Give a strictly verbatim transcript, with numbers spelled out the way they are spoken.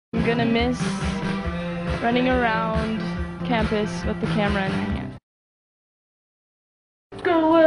I'm gonna miss running around campus with the camera in my hand. Go